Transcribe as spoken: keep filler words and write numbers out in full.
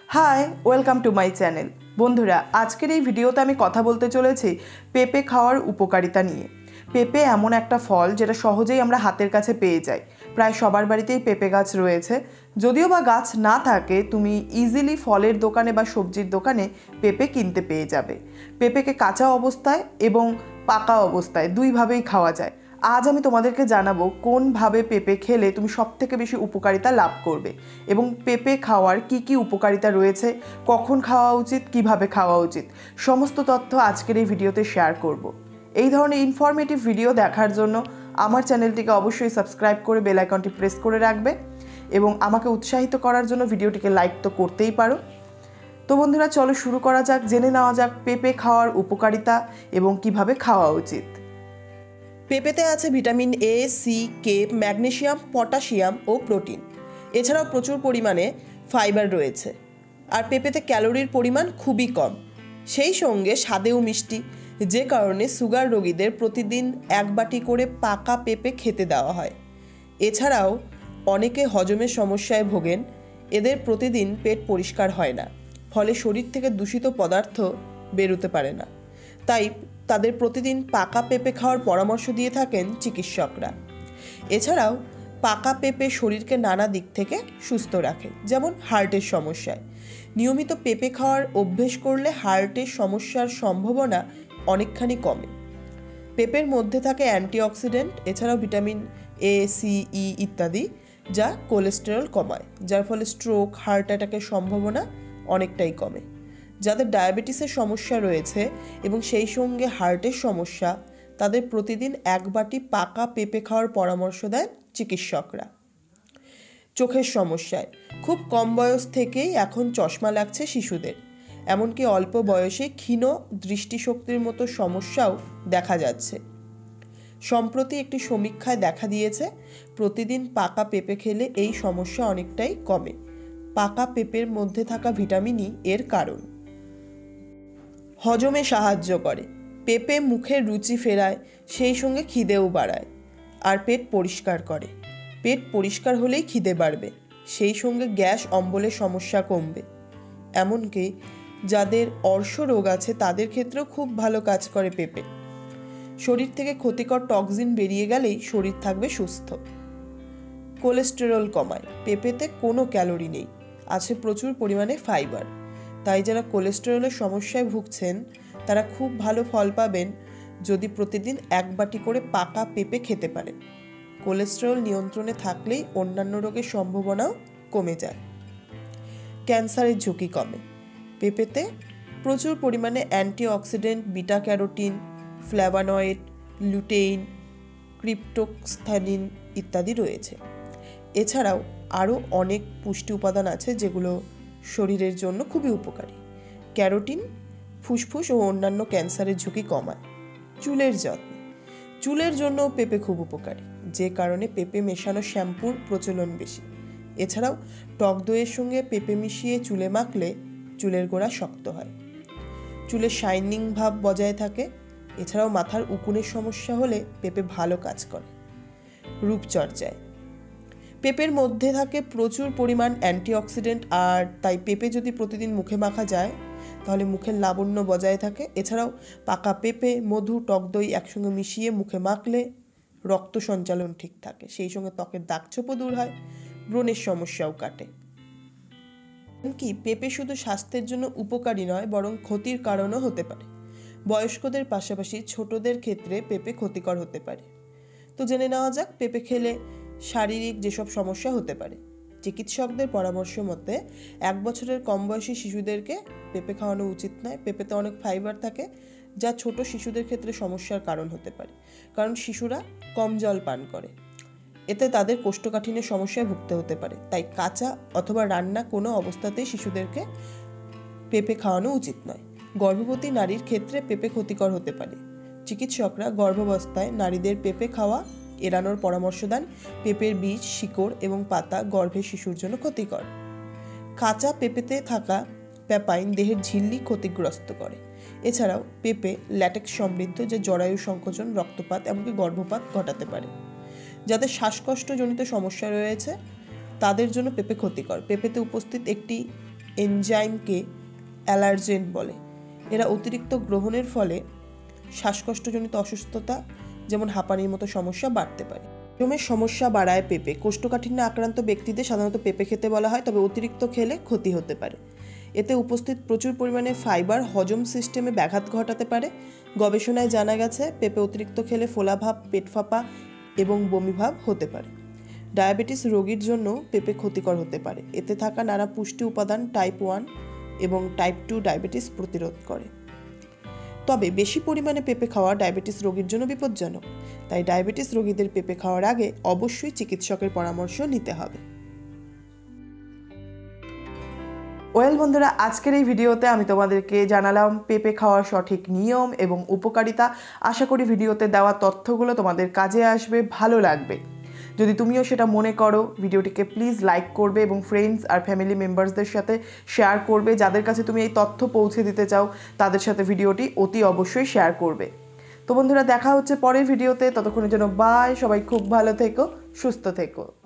High, welcome to my channel. বন্ধুরা, আজকের এই ভিডিওতে আমি কথা বলতে চলেছি পেঁপে খাওয়ার উপকারিতা নিয়ে। পেঁপে এমন একটা ফল যেটা সহজেই আমরা হাতের কাছে পেয়ে যাই। প্রায় সবার বাড়িতেই পেঁপে গাছ রয়েছে। যদিও বা গাছ না থাকে, তুমি ইজিলি ফলের দোকানে বা সবজির দোকানে পেঁপে কিনতে পেয়ে যাবে। পেঁপেকে কাঁচা অবস্থায় এবং পাকা অবস্থায় দুইভাবেই খাওয়া যায়। আজ আমি তোমাদেরকে জানাবো কোনভাবে পেঁপে খেলে তুমি সবথেকে বেশি উপকারিতা লাভ করবে এবং পেঁপে খাওয়ার কি কি উপকারিতা রয়েছে, কখন খাওয়া উচিত, কিভাবে খাওয়া উচিত, সমস্ত তথ্য আজকের এই ভিডিওতে শেয়ার করব। এই ধরনের ইনফরমেটিভ ভিডিও দেখার জন্য আমার চ্যানেলটিকে অবশ্যই সাবস্ক্রাইব করে বেল আইকনটি প্রেস করে রাখবে এবং আমাকে উৎসাহিত করার জন্য ভিডিওটিকে লাইক তো করতেই পারো। তো বন্ধুরা, চলো শুরু করা যাক, জেনে নেওয়া যাক পেঁপে খাওয়ার উপকারিতা এবং কিভাবে খাওয়া উচিত। পেঁপেতে আছে vitamin A, C, K, magnesium, potassium ও প্রোটিন। এছাড়াও প্রচুর পরিমাণে ফাইবার রয়েছে। আর পেঁপেতে ক্যালোরির পরিমাণ খুবই কম, সেই সঙ্গে স্বাদেও মিষ্টি, যে কারণে সুগার রোগীদের প্রতিদিন এক বাটি করে পাকা পেঁপে খেতে দেওয়া হয়। এছাড়াও অনেকে হজমের সমস্যায় ভোগেন। এদের প্রতিদিন পেট পরিষ্কার হয় না, ফলে শরীর থেকে দূষিত পদার্থ বেরোতে পারে না। তাই তাদের প্রতিদিন পাকা পেঁপে খাওয়ার পরামর্শ দিয়ে থাকেন চিকিৎসকরা। এছাড়াও পাকা পেঁপে শরীরকে নানা দিক থেকে সুস্থ রাখে, যেমন হার্টের সমস্যায়। নিয়মিত পেঁপে খাওয়ার অভ্যেস করলে হার্টের সমস্যার সম্ভাবনা অনেকখানি কমে। পেঁপের মধ্যে থাকে অ্যান্টিঅক্সিডেন্ট, এছাড়াও ভিটামিন এ, সি, ই ইত্যাদি, যা কোলেস্টেরল কমায়, যার ফলে স্ট্রোক, হার্ট অ্যাটাকের সম্ভাবনা অনেকটাই কমে। যাদের ডায়াবেটিসের সমস্যা রয়েছে এবং সেই সঙ্গে হার্টের সমস্যা, তাদের প্রতিদিন এক বাটি পাকা পেঁপে খাওয়ার পরামর্শ দেন চিকিৎসকরা। চোখের সমস্যায় খুব কম বয়স থেকেই এখন চশমা লাগছে শিশুদের, এমনকি অল্প বয়সে ক্ষীণ দৃষ্টিশক্তির মতো সমস্যাও দেখা যাচ্ছে। সম্প্রতি একটি সমীক্ষায় দেখা দিয়েছে প্রতিদিন পাকা পেঁপে খেলে এই সমস্যা অনেকটাই কমে। পাকা পেঁপের মধ্যে থাকা ভিটামিনই এর কারণ। হজমে সাহায্য করে। পেঁপে মুখের রুচি ফেরায়, সেই সঙ্গে খিদেও বাড়ায় আর পেট পরিষ্কার করে। পেট পরিষ্কার হলেই খিদে বাড়বে, সেই সঙ্গে গ্যাস অম্বলের সমস্যা কমবে। এমনকি যাদের অর্শ রোগ আছে তাদের ক্ষেত্রেও খুব ভালো কাজ করে পেঁপে। শরীর থেকে ক্ষতিকর টক্সিন বেরিয়ে গেলেই শরীর থাকবে সুস্থ। কোলেস্টেরল কমায়। পেঁপেতে কোনো ক্যালোরি নেই, আছে প্রচুর পরিমাণে ফাইবার। তাই যারা কোলেস্টেরলের সমস্যায় ভুগছেন তারা খুব ভালো ফল পাবেন যদি প্রতিদিন এক বাটি করে পাকা পেঁপে খেতে পারেন। কোলেস্টেরল নিয়ন্ত্রণে থাকলেই অন্যান্য রোগের সম্ভাবনাও কমে যায়। ক্যান্সারের ঝুঁকি কমে। পেঁপেতে প্রচুর পরিমাণে antioxidant, beta carotene, flavonoid, lutein, cryptoxanthin ইত্যাদি রয়েছে। এছাড়াও আরও অনেক পুষ্টি উপাদান আছে যেগুলো শরীরের জন্য খুবই উপকারী। ক্যারোটিন ফুসফুস ও অন্যান্য ক্যান্সারের ঝুঁকি কমায়। চুলের যত্ন। চুলের জন্য পেঁপে খুব উপকারী, যে কারণে পেঁপে মেশানো শ্যাম্পুর প্রচলন বেশি। এছাড়াও টক দইয়ের সঙ্গে পেঁপে মিশিয়ে চুলে মাখলে চুলের গোড়া শক্ত হয়, চুলের শাইনিং ভাব বজায় থাকে। এছাড়াও মাথার উকুনের সমস্যা হলে পেঁপে ভালো কাজ করে। রূপচর্চায় পেঁপের মধ্যে থাকে প্রচুর পরিমাণ অ্যান্টিঅক্সিডেন্ট, আর তাই পেঁপে যদি প্রতিদিন মুখে মাখা যায় তাহলে মুখের লাবণ্য বজায় থাকে। এছাড়াও পাকা পেঁপে, মধু, টক দই একসঙ্গে মিশিয়ে মুখে মাখলে রক্ত সঞ্চালন ঠিক থাকে, সেই সঙ্গে ত্বকের দাগছোপও দূর হয়, ব্রণের সমস্যাও কাটে। এমনকি পেঁপে শুধু স্বাস্থ্যের জন্য উপকারী নয়, বরং ক্ষতির কারণও হতে পারে। বয়স্কদের পাশাপাশি ছোটদের ক্ষেত্রে পেঁপে ক্ষতিকর হতে পারে। তো জেনে নেওয়া যাক পেঁপে খেলে শারীরিক যেসব সমস্যা হতে পারে। চিকিৎসকদের পরামর্শ মতে এক বছরের কম বয়সী শিশুদেরকে পেঁপে খাওয়ানো উচিত নয়। পেঁপেতে অনেক ফাইবার থাকে, যা ছোট শিশুদের ক্ষেত্রে সমস্যার কারণ হতে পারে, কারণ শিশুরা কম জল পান করে। এতে তাদের কোষ্ঠকাঠিন্যের সমস্যায় ভুগতে হতে পারে। তাই কাঁচা অথবা রান্না কোনো অবস্থাতেই শিশুদেরকে পেঁপে খাওয়ানো উচিত নয়। গর্ভবতী নারীর ক্ষেত্রে পেঁপে ক্ষতিকর হতে পারে। চিকিৎসকরা গর্ভাবস্থায় নারীদের পেঁপে খাওয়া এড়ানোর পরামর্শ দেন। পেঁপের বীজ, শিকড় এবং পাতা গর্ভের শিশুর জন্য ক্ষতিকর। কাঁচা পেঁপেতে থাকা প্যাপাইন দেহের ঝিল্লি ক্ষতিগ্রস্ত করে। এছাড়াও পেঁপে ল্যাটেক্স সমৃদ্ধ, যা জরায়ু সংকোচন, রক্তপাত এমনকি গর্ভপাত ঘটাতে পারে। যাদের শ্বাসকষ্টজনিত সমস্যা রয়েছে তাদের জন্য পেঁপে ক্ষতিকর। পেঁপেতে উপস্থিত একটি এনজাইমকে অ্যালার্জেন বলে। এরা অতিরিক্ত গ্রহণের ফলে শ্বাসকষ্টজনিত অসুস্থতা যেমন হাঁপানির মতো সমস্যা বাড়তে পারে। হজমের সমস্যা বাড়ায় পেঁপে। কোষ্ঠকাঠিন্যে আক্রান্ত ব্যক্তিদের সাধারণত পেঁপে খেতে বলা হয়, তবে অতিরিক্ত খেলে ক্ষতি হতে পারে। এতে উপস্থিত প্রচুর পরিমাণে ফাইবার হজম সিস্টেমে ব্যাঘাত ঘটাতে পারে। গবেষণায় জানা গেছে পেঁপে অতিরিক্ত খেলে ফোলাভাব, পেট ফাঁপা এবং বমিভাব হতে পারে। ডায়াবেটিস রোগীর জন্য পেঁপে ক্ষতিকর হতে পারে। এতে থাকা নানা পুষ্টি উপাদান টাইপ ওয়ান এবং টাইপ টু ডায়াবেটিস প্রতিরোধ করে। তবে বেশি পরিমাণে পেঁপে খাওয়া ডায়াবেটিস রোগীর জন্য বিপজ্জনক। তাই ডায়াবেটিস রোগীদের পেঁপে খাওয়ার আগে অবশ্যই চিকিৎসকের পরামর্শ নিতে হবে। ওয়েল বন্ধুরা, আজকের এই ভিডিওতে আমি তোমাদেরকে জানালাম পেঁপে খাওয়ার সঠিক নিয়ম এবং উপকারিতা। আশা করি ভিডিওতে দেওয়া তথ্যগুলো তোমাদের কাজে আসবে, ভালো লাগবে। যদি তুমিও সেটা মনে করো, ভিডিওটিকে প্লিজ লাইক করবে এবং ফ্রেন্ডস আর ফ্যামিলি মেম্বার্সদের সাথে শেয়ার করবে। যাদের কাছে তুমি এই তথ্য পৌঁছে দিতে চাও তাদের সাথে ভিডিওটি অতি অবশ্যই শেয়ার করবে। তো বন্ধুরা, দেখা হচ্ছে পরের ভিডিওতে। ততক্ষণের জন্য বাই। সবাই খুব ভালো থেকো, সুস্থ থেকো।